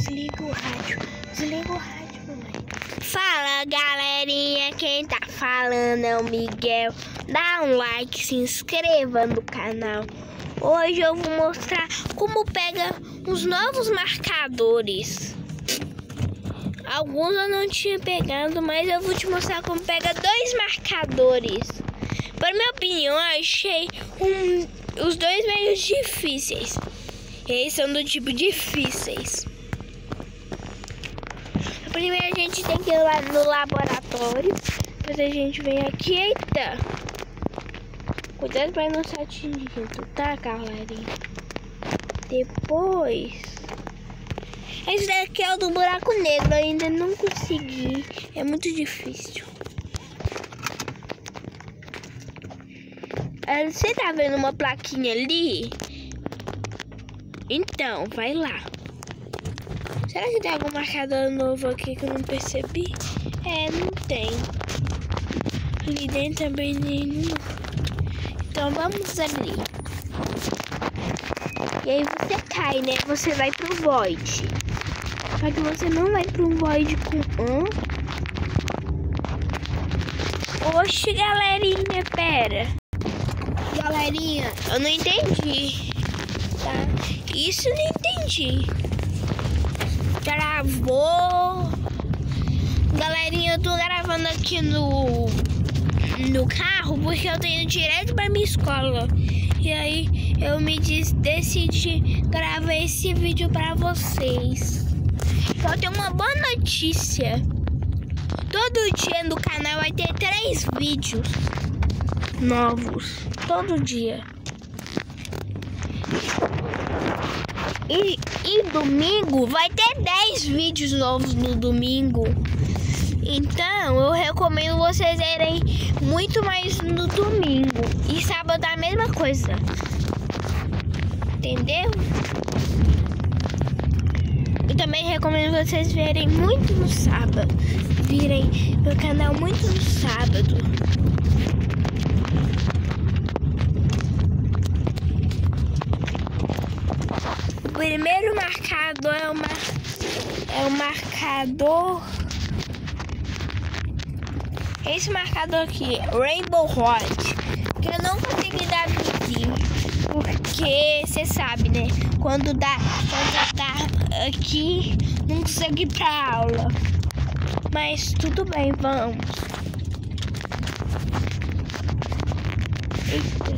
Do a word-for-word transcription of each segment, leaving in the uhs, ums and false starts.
Desliga o rádio. Desliga o rádio, mamãe. Fala, galerinha. Quem tá falando é o Miguel. Dá um like, se inscreva no canal. Hoje eu vou mostrar como pega os novos marcadores. Alguns eu não tinha pegado, mas eu vou te mostrar como pega dois marcadores. Para minha opinião, eu achei um, os dois meio difíceis. Eles são do tipo difíceis. Primeiro a gente tem que ir lá no laboratório. Depois a gente vem aqui. Eita! Cuidado para não ser atingido, tá, galerinha? Depois... esse daqui é o do buraco negro. Eu ainda não consegui. É muito difícil. Você tá vendo uma plaquinha ali? Então, vai lá. Será que tem algum marcador novo aqui que eu não percebi? É, não tem. Ali dentro também nenhum. Então vamos ali. E aí você cai, né? Você vai pro void. Só que você não vai pro void com um. Oxe, galerinha, pera. Galerinha, eu não entendi. Tá? Isso eu não entendi. Gravou. Galerinha, eu tô gravando aqui no no carro porque eu tenho direto pra minha escola. E aí eu me des, decidi gravar esse vídeo pra vocês. Então tem uma boa notícia. Todo dia no canal vai ter três vídeos novos. Todo dia. E, e domingo vai ter dez vídeos novos no domingo. Então eu recomendo vocês irem muito mais no domingo. E sábado a mesma coisa. Entendeu? Eu também recomendo vocês verem muito no sábado. Virem meu canal muito no sábado. O primeiro marcador é o, mar... é o marcador. Esse marcador aqui, Rainbow Road, que eu não consegui dar vídeo, porque você sabe, né? Quando dá, quando dá aqui, não consegui ir pra aula. Mas tudo bem, vamos. Eita.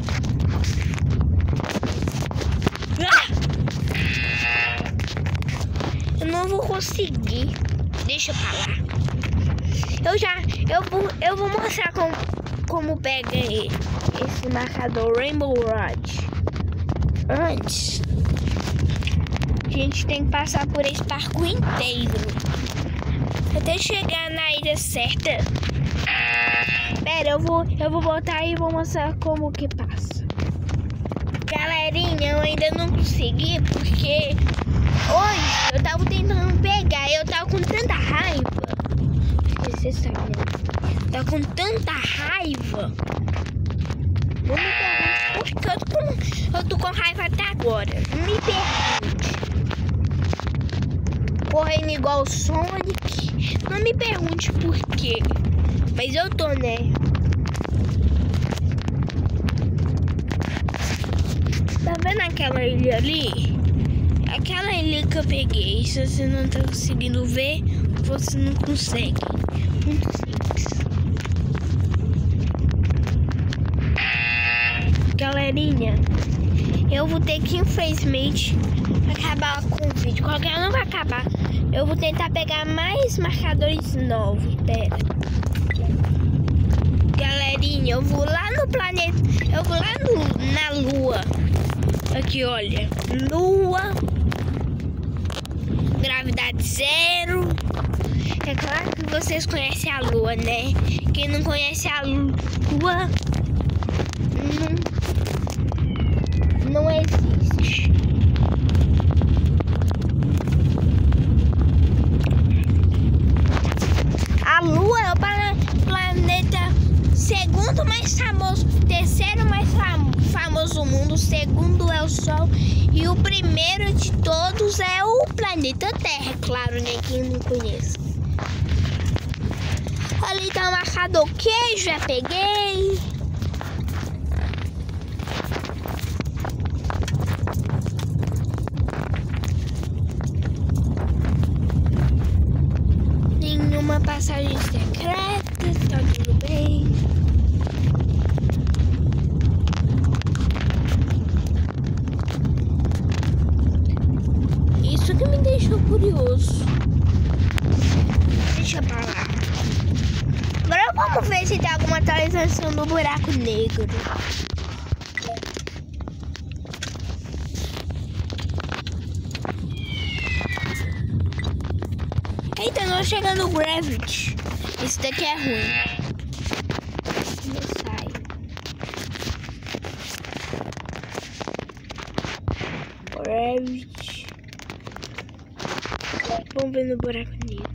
Ah! Eu não vou conseguir. Deixa eu falar. Eu já, eu vou, eu vou mostrar como, como pega esse marcador Rainbow Road. Antes, a gente tem que passar por esse parkour inteiro até chegar na ilha certa. Pera, eu vou, eu vou voltar e vou mostrar como que passa. Galerinha, eu ainda não consegui porque hoje eu tava tentando pegar e eu tava com tanta raiva. Você sabe, né? Tá com tanta raiva. Não me pergunte porque eu tô, com, eu tô com raiva até agora. Não me pergunte. Correndo igual o Sonic. Não me pergunte por quê. Mas eu tô, né? Tá vendo aquela ilha ali? Aquela ilha que eu peguei. Se você não tá conseguindo ver, você não consegue. Muito simples. Galerinha, eu vou ter que, infelizmente, acabar com o vídeo. Qualquer um não vai acabar. Eu vou tentar pegar mais marcadores novos. Pera. Galerinha, eu vou lá no planeta. Eu vou lá no, na lua. Aqui, olha. Lua. Gravidade zero. É claro que vocês conhecem a lua, né? Quem não conhece a lua não, não existe. A lua é o planeta segundo mais famoso, terceiro mais fam famoso do mundo, o segundo é o Sol e o primeiro de todos é o planeta. planeta Terra, é claro, né? Quem não conhece. Ali tá o marcador queijo, já peguei. Nenhuma passagem secreta, tá tudo bem. Isso que me deixou curioso. Deixa pra lá. Agora vamos ver se tem alguma atualização do buraco negro. Eita, não chega no Gravity. Esse daqui é ruim. Não sai. Gravity. Vamos ver no buraco negro.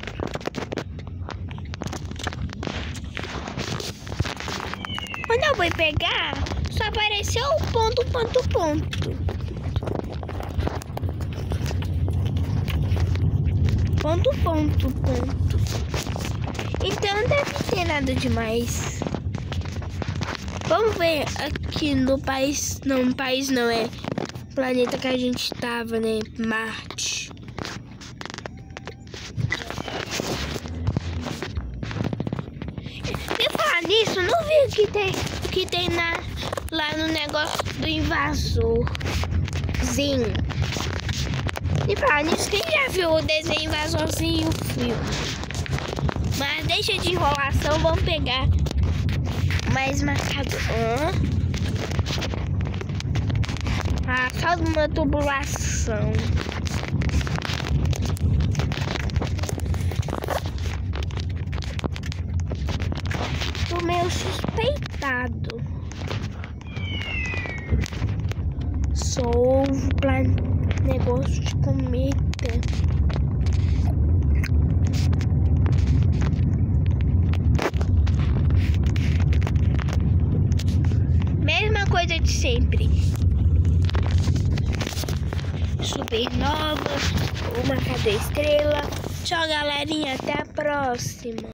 Quando eu fui pegar, só apareceu o ponto, ponto, ponto. Ponto, ponto, ponto. Então não deve ter nada demais. Vamos ver aqui no país. Não, país não, é planeta que a gente tava, né? Marte. E falar nisso, não vi o que tem, que tem na, lá no negócio do invasorzinho. E falar nisso, quem já viu o desenho Invasorzinho, o filme? Mas deixa de enrolação, vamos pegar mais marcador. Ah, só de uma tubulação. Tô meio suspeitado. Sou plan... negócio de cometa. Mesma coisa de sempre. Supernova, o marcador estrela. Tchau, galerinha. Até a próxima.